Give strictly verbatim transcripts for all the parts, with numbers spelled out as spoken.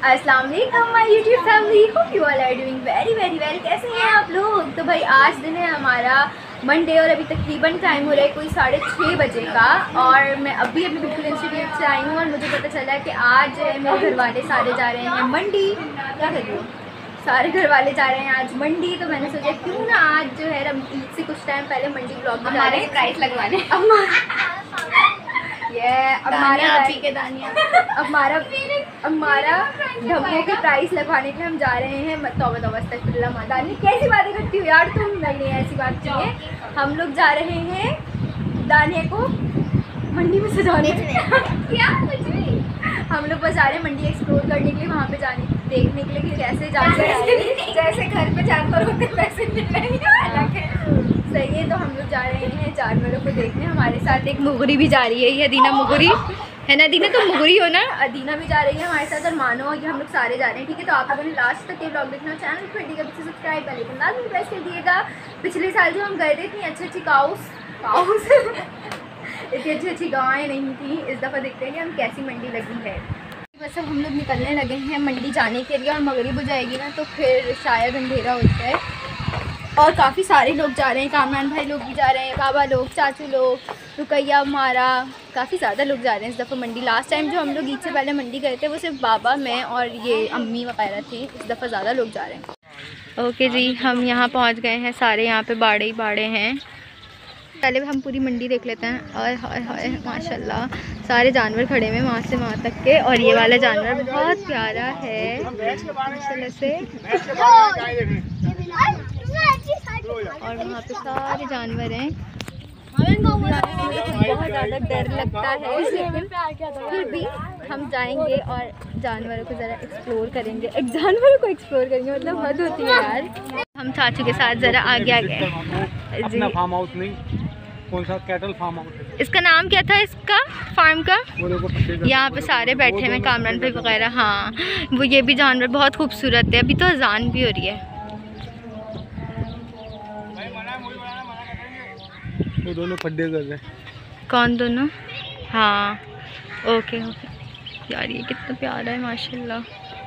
अस्सलाम वालेकुम my YouTube family, hope you all are doing very very well. कैसे हैं आप लोग? तो भाई आज दिन है हमारा मंडे और अभी तकरीबन टाइम हो रहा है कोई साढ़े छः बजे का और मैं अभी अभी बिल्कुल इंस्टीट्यूट से आई हूँ और मुझे पता चला कि आज मेरे घर वाले सारे जा रहे हैं मंडी। क्या कर रही हो? सारे घर वाले जा रहे हैं आज मंडी, तो मैंने सोचा क्यों ना आज जो है हम ईद से कुछ टाइम पहले मंडी ब्लॉग में जा रहे हैं प्राइस लगवाने। ये हमारा के दानिया हमारा हमारा ढब्बों के प्राइस लगवाने के लिए हम जा रहे हैं। तौबा तौबा अस्तगफिरुल्लाह मादानी, कैसी बातें करती हो यार तुम? नहीं नहीं ऐसी बात नहीं है। हम लोग जा रहे हैं दानिया को मंडी में सजाने क्या कुछ भी। हम लोग बस जा रहे हैं मंडी एक्सप्लोर करने के लिए, वहाँ पे जाने देखने के लिए कि कैसे जानवर जैसे घर पे जानवर होते हैं वैसे अलग है। सही है, तो हम लोग जा रहे हैं जानवरों को देखने। हमारे साथ एक मुगरी भी जा रही है, ये अदीना मुगरी है ना? अदीना तो मुगरी हो ना? अदीना भी जा रही है हमारे साथ और मानो और ये हम लोग सारे जा रहे हैं। ठीक है, तो आप लोगों ने लास्ट तक ये ब्लॉग देखना, चैनल को ठीक है पीछे सब्सक्राइब कर लेकिन लाजमी प्रेस कर दिएगा। पिछले साल जो हम गए थे इतनी अच्छी अच्छी काउस काउस इतनी अच्छी अच्छी गायें नहीं थी। इस दफ़ा देखते हैं कि हम कैसी मंडी लगी है। बस अब हम लोग निकलने लगे हैं मंडी जाने के लिए और मगरिब हो जाएगी ना तो फिर शायद अंधेरा हो जाए। और काफ़ी सारे लोग जा रहे हैं, कामरान भाई लोग भी जा रहे हैं, बाबा लोग, चाचू लोग, रुकैया, हमारा काफ़ी ज़्यादा लोग जा रहे हैं इस दफ़ा मंडी। लास्ट टाइम जो हम लोग ईद से पहले मंडी गए थे वो सिर्फ बाबा, मैं और ये अम्मी वगैरह थी। इस दफ़ा ज़्यादा लोग जा रहे हैं। ओके जी, हम यहाँ पहुँच गए हैं सारे। यहाँ पे बाड़े ही बाड़े हैं। पहले हम पूरी मंडी देख लेते हैं। और हाय हाय माशाल्लाह सारे जानवर खड़े हुए वहाँ से वहाँ तक के। और ये वाला जानवर बहुत प्यारा है माशाल्लाह से। और वहाँ पे सारे जानवर हैं। बहुत ज़्यादा डर लगता है लेकिन फिर भी हम जाएंगे और जानवरों को ज़रा एक्सप्लोर करेंगे। एक जानवरों को एक्सप्लोर करेंगे मतलब हद होती है यार। हम चाचू के साथ ज़रा आगे आ गए जी। फार्म हाउस नहीं, कौन सा कैटल फार्म हाउस है? इसका नाम क्या था इसका फार्म का? यहाँ पे सारे बैठे हुए कामरान भाई वगैरह। हाँ वो ये भी जानवर बहुत खूबसूरत है। अभी तो अजान भी हो रही है। वो दोनों खड्डे कर रहे हैं। कौन दोनों? हाँ ओके ओके यार ये कितना प्यारा है माशाल्लाह।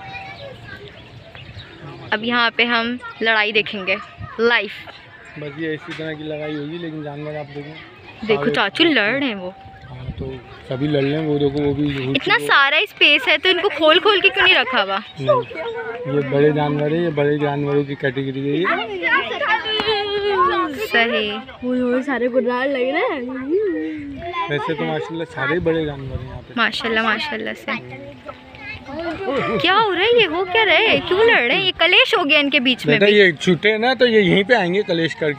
अब यहाँ पे हम लड़ाई देखेंगे लाइव। बस ये इसी तरह की लड़ाई होगी लेकिन जानवर आप देखो देखो चाचू लड़ रहे हैं वो। हाँ तो सभी लड़ रहे हैं वो देखो। वो भी इतना सारा स्पेस है तो इनको खोल खोल के क्यों नहीं रखा हुआ? ये बड़े जानवर है, ये बड़े जानवरों की कैटेगरी है ये। सही वो सारे गुर्रार लग रहे हैं। वैसे तो माशाल्लाह सारे बड़े जानवर हैं यहाँ पे माशाल्लाह माशाल्लाह से। क्या हो रहा है? ये हो क्या रहे हैं? क्यों लड़ रहे हैं? ये कलेश हो गया इनके बीच में भी। ये छूटे ना तो ये यहीं पे आएंगे कलेश करके।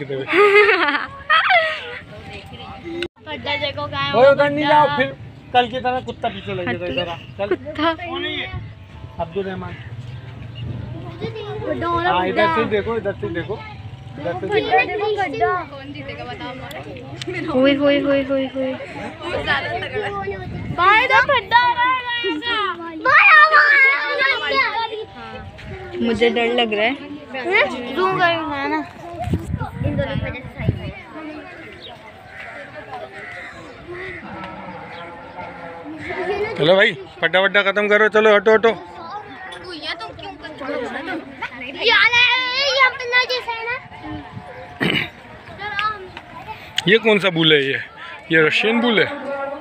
उधर नहीं जाओ, फिर कल की तरह कुत्ता पीछे लगे था इधर। चल कुत्ता अब्दुल रहमान। हाँ इधर से देखो, इधर से देखो, इधर से देखो। होए होए होए होए होए मुझे डर लग रहा है। चलो भाई पट्टा वट्टा खत्म करो, चलो हटो हटो। ये कौन सा बुल है? ये ये रशियन बुल है।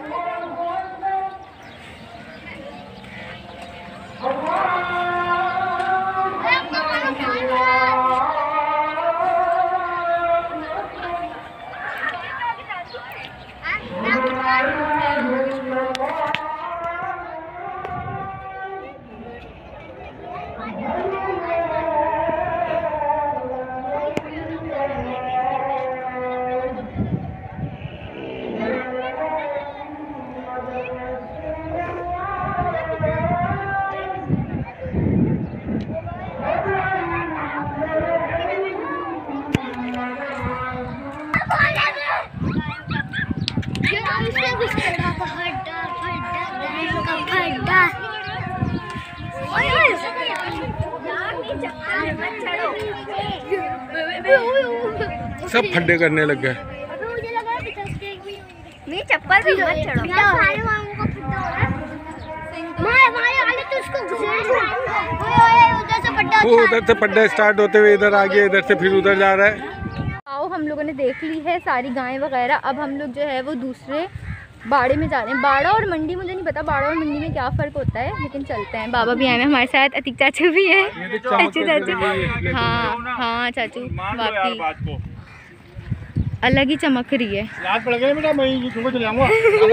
सब फड्डे करने लग गए। नहीं चप्पल भी मत चढ़ो। वो उधर से पड्डा स्टार्ट होते हुए इधर आ गया, इधर से फिर उधर जा रहा है। आओ हम लोगों ने देख ली है सारी गायें वगैरह। अब हम लोग जो है वो दूसरे बाड़े में जा रहे हैं। बाड़ा और मंडी मुझे नहीं पता बाड़ा और मंडी में क्या फ़र्क होता है, लेकिन चलते हैं। बाबा भी आए हैं हमारे साथ, अतीक चाचू भी हैं। चाचू चाचू हाँ हाँ चाचू वाकई अलग ही चमक रही है। लात पड़ गई बेटा, मैं तुमको चले जाऊंगा।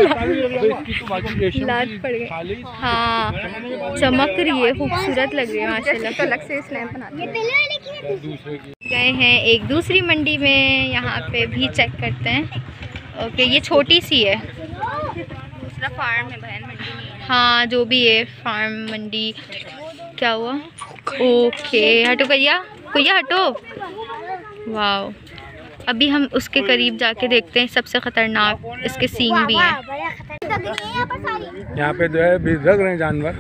लात पड़ गई हाँ, चमक रही है, खूबसूरत लग रही है माशाल्लाह। तो अलग से स्लैब बनाते हैं। गए हैं एक दूसरी मंडी में, यहाँ पे भी चेक करते हैं। ओके ये छोटी सी है, दूसरा फार्म है बहन, मंडी नहीं है। हाँ जो भी है फार्म मंडी। क्या हुआ? ओके हटो भैया, भैया हटो। वाह, अभी हम उसके करीब जाके देखते हैं। सबसे खतरनाक इसके सींग भी हैं। यहाँ पे जो है रख रहे हैं जानवर।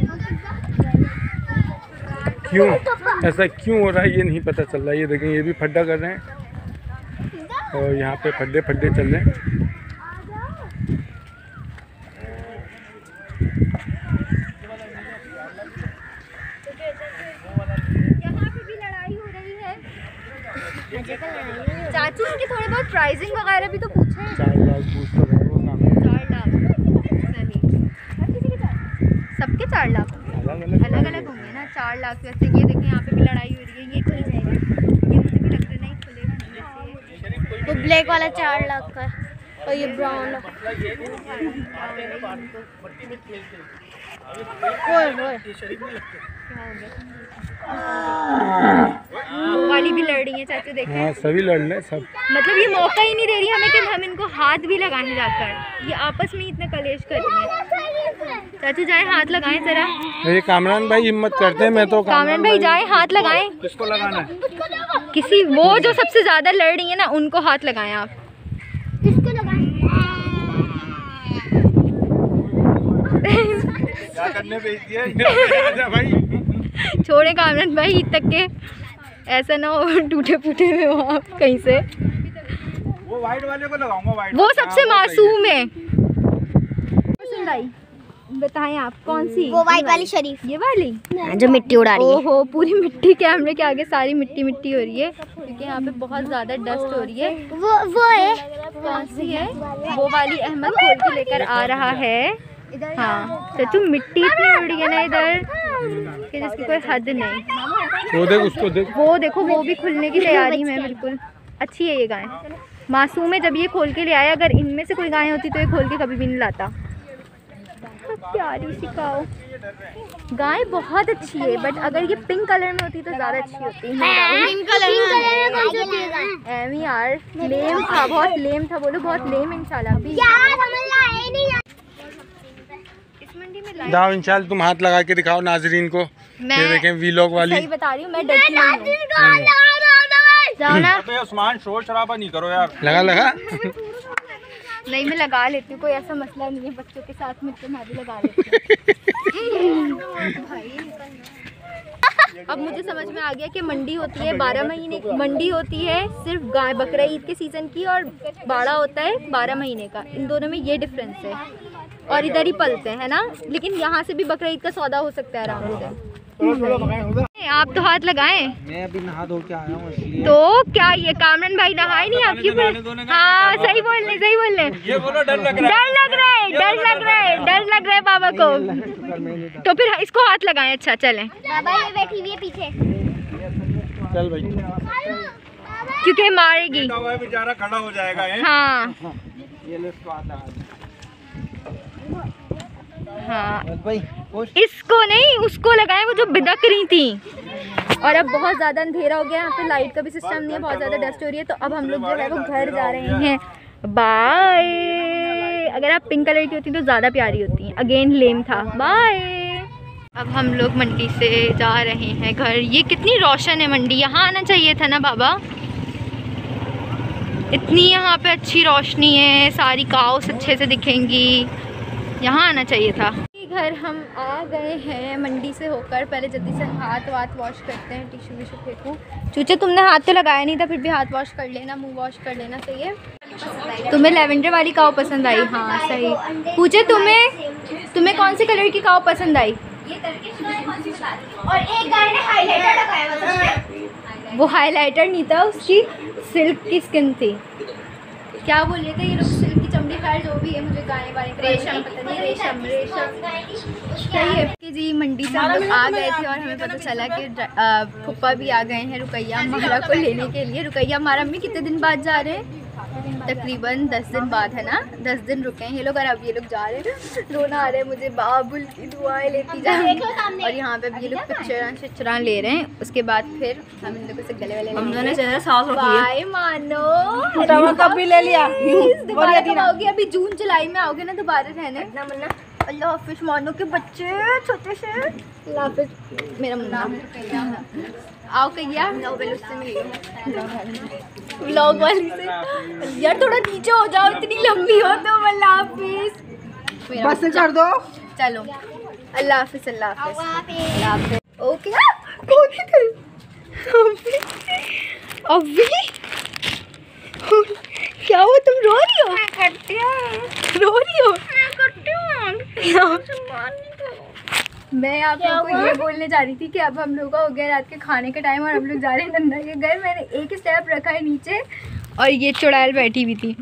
क्यों ऐसा क्यों हो रहा है ये नहीं पता चल रहा है। ये देखें, ये भी फड्डा कर रहे हैं और यहाँ पे फड्डे फड्डे चल रहे हैं। चाचू की थोड़ी बहुत प्राइसिंग वगैरह भी तो पूछे। चार लाख पूछ तो रहे वो काम है। चार लाख सही, हर किसी के चार, सबके चार लाख अलग अलग होंगे ना। चार लाख वैसे ये देखें यहाँ पे भी लड़ाई हो रही है। ये खुल जाएगा, ये मुझे भी लगता नहीं खुलेगा। वो ब्लैक वाला चार लाख का और ये ब्राउन। वो वाली भी लड़ रही है चाचू देखें। हाँ सभी लड़ रहे सब। मतलब ये मौका ही नहीं दे रही हमें कि हम इनको हाथ भी लगाने जाकर। ये आपस में इतना कलेश कर रही है। चाचू जाए हाथ लगाएं जरा। ये कामरान भाई हिम्मत करते हैं। मैं तो कामरान भाई जाए हाथ लगाएं। किसको लगाना है? किसी वो जो सबसे ज्यादा लड़ रही है ना उनको हाथ लगाएं आप। किसको लगाएं? क्या करने भेज दिया भाई? छोड़े कामरान भाई तक के, ऐसा ना हो टूटे फूटे में हो आप कहीं से। वो वाइट वाले को लगाऊंगा। वाइट वो सबसे मासूम है। पसंद आई? बताएं आप कौन सी? वो वाइट वाली शरीफ, ये वाली जो मिट्टी उड़ा रही है। ओहो पूरी मिट्टी कैमरे के आगे सारी मिट्टी मिट्टी हो रही है क्योंकि यहाँ पे बहुत ज्यादा डस्ट हो रही है। वो वो है, कौन सी है? वो वाली अहमद खोल के लेकर आ रहा है। हाँ तो तुम मिट्टी इतनी उड़ रही है ना इधर कि जिसकी कोई हद नहीं। वो देख उसको देख, वो देखो वो भी खुलने की तैयारी में बिल्कुल। अच्छी है ये गाय, मासूम है। जब ये खोल के ले आया, अगर इनमें से कोई गाय होती तो ये खोल के कभी भी नहीं लाता। प्यारी सी काओ गाय बहुत अच्छी है, बट अगर ये पिंक कलर में होती तो ज़्यादा अच्छी होती है। पिंक कलर में कौन सी होती है? एम यार लेम था, बहुत लेम था। बोलो बहुत लेम इंशाल्लाह। भी जाओ इंशाल्लाह तुम हाथ लगा के दिखाओ नाजरीन को। मैं ये देखें वीलॉग वाली। सही बता रही हूँ, मैं डरती नहीं हूँ। जाओ ना। उस्मान शोर शराबा नहीं करो यार। लगा लगा नहीं मैं लगा लेती हूँ, कोई ऐसा मसला नहीं है। बच्चों के साथ मिलकर मैं भी लगा लेती हूँ। अब मुझे समझ में आ गया कि मंडी होती है बारह महीने की। मंडी होती है सिर्फ गाय बकरा ईद के सीज़न की, और बाड़ा होता है बारह महीने का। इन दोनों में ये डिफरेंस है, और इधर ही पलते हैं ना। लेकिन यहाँ से भी बकरा ईद का सौदा हो सकता है आराम से। आप तो हाथ लगाएं। मैं अभी नहा धो के आया हूँ इसलिए। तो क्या ये कामरान भाई नहाए नहीं आपकी? हाँ सही बोल रहे, सही बोल रहे। ये बोलो डर लग रहा डर लग रहा है, डर लग रहा है, डर लग रहा है बाबा को। तो फिर इसको हाथ लगाएं। अच्छा चलें। बाबा ये बैठी हुई है पीछे। चल भाई, क्योंकि मारेगी। बेचारा खड़ा हो जाएगा। हाँ ये लो इसको आता है। हाँ भाई इसको नहीं उसको लगाए, वो जो बिदक रही थी। और अब बहुत ज़्यादा अंधेरा हो गया, यहाँ पे लाइट का भी सिस्टम नहीं है, बहुत ज़्यादा डस्ट हो रही है। तो अब हम लोग जो है वो घर जा रहे हैं। बाय। अगर आप पिंक कलर की होती तो ज़्यादा प्यारी होती। अगेन लेम था। बाय। अब हम लोग मंडी से जा रहे हैं घर। ये कितनी रोशन है मंडी, यहाँ आना चाहिए था ना बाबा। इतनी यहाँ पे अच्छी रोशनी है, सारी काउस अच्छे से दिखेंगी, यहाँ आना चाहिए था। घर हम आ गए हैं मंडी से होकर। पहले जल्दी से हाथ वाथ वॉश करते हैं। टिश्यू विशू फेंकूँ। चूचे तुमने हाथ तो लगाया नहीं था, फिर भी हाथ वॉश कर लेना, मुंह वॉश कर लेना। सही है। तुम्हें लेवेंडर वाली काव पसंद आई? हाँ सही। पूछे तुम्हें तुम्हें कौन से कलर की काव पसंद आई? ये और एक गाय ने हाइलाइटर लगाया, वो हाइलाइटर नहीं था, उसकी सिल्क की स्किन थी। क्या बोल रहे थे ये लोग? सिल्क की चमड़ी, खैर जो भी है, मुझे गाय वाले रेशम पता नहीं, रेशम रेशम सही है कि जी। मंडी से हम लोग आ गए थे और हमें पता चला कि फुप्पा भी आ गए हैं रुकैया हमारा को लेने के लिए। रुकैया हमारा अम्मी कितने दिन बाद जा रहे हैं? तकरीबन दस दिन बाद है ना, दस दिन रुके हैं ये लोग और अब ये लोग जा रहे हैं। रोना आ रहा है मुझे, बाबुल की दुआएं लेती जा रही हैं। और यहाँ पे भी ये लोग पिक्चर शिक्चरां ले रहे हैं। उसके बाद फिर हम इन लोगों से गले वाले बाय मानो कभी ले लिया दोबारा कब आओगे? अभी जून जुलाई में आओगे ना दोबारा रहने? अल्लाह हाफिज मानो के बच्चे छोटे से। अल्लाह हाफिज मेरा मुन्ना। आओ कहिया व्लॉग वाली से यार थोड़ा नीचे हो जाओ, इतनी लंबी हो तो। अल्लाह हाफिज बस कर दो। चलो अल्लाह हाफिज अल्लाह हाफिज ओके। कौन है अभी? क्या हुआ, तुम रो रही हो? रो रही हो? मैं आप लोगों को ये बोलने जा रही थी कि अब हम लोग का हो गया रात के खाने का टाइम और हम लोग जा रहे हैं नन्ना के घर। मैंने एक स्टेप रखा है नीचे और ये चुड़ैल बैठी हुई थी।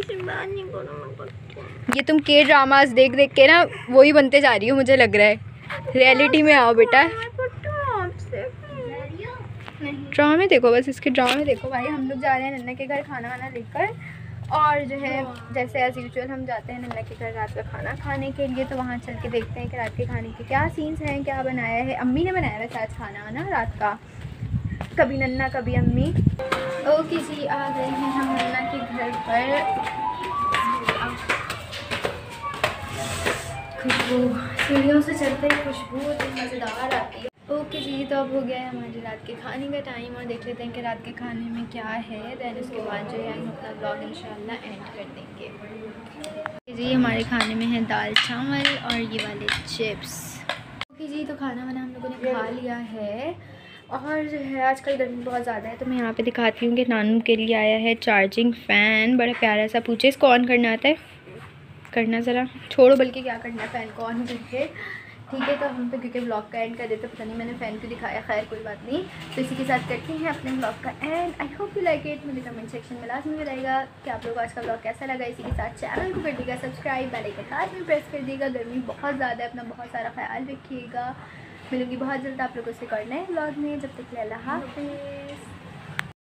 ये तुम के ड्रामास देख देख के ना वही बनते जा रही हो, मुझे लग रहा है। रियलिटी में आओ बेटा, ड्रामे देखो, बस इसके ड्रामे देखो भाई। हम लोग जा रहे हैं नन्ना के घर खाना वाना लेकर और जो है जैसे एज यूजुअल हम जाते हैं नन्ना के घर रात का खाना खाने के लिए। तो वहाँ चल के देखते हैं कि रात के खाने के क्या सीन्स हैं, क्या बनाया है। अम्मी ने बनाया वैसे आज खाना ना रात का, कभी नन्ना कभी अम्मी। ओके जी, आ गए हैं हम नन्ना के घर पर। खुशबू सीढ़ियों से चलते ही खुशबू तो मज़ेदार आती है। ओके जी, तो अब हो गया है हमारे रात के खाने का टाइम और देख लेते हैं कि रात के खाने में क्या है। दैन उसके बाद जो है हम अपना ब्लॉग इंशाल्लाह एंड कर देंगे। जी हमारे खाने में है दाल चावल और ये वाले चिप्स। ओके जी, तो खाना वाना हम लोगों ने खा लिया है और जो है आजकल गर्मी बहुत ज़्यादा है तो मैं यहाँ पे दिखाती हूँ कि नानू के लिए आया है चार्जिंग फ़ैन। बड़ा प्यारा सा, पूछे इसको ऑन करना आता है? करना ज़रा, छोड़ो बल्कि क्या करना है फ़ैन को ऑन करके। ठीक है, तो हम तो क्योंकि ब्लॉग का एंड कर देते, पता नहीं मैंने फ़ैन क्यों दिखाया, खैर कोई बात नहीं। तो इसी के साथ करते हैं अपने ब्लॉग का end. I hope you like it. मुझे कमेंट सेक्शन में लाजमी बताइएगा कि आप लोगों को आज का ब्लॉग कैसा लगा। इसी के साथ चैनल को कर दीजिएगा सब्सक्राइब, बेल आइकन साथ में प्रेस कर दीजिएगा। गर्मी बहुत ज़्यादा है, अपना बहुत सारा ख्याल रखिएगा। मिलूंगी बहुत जल्द आप लोगों से करना है ब्लॉग में। जब तक के लिए अल्लाह हाफिज़।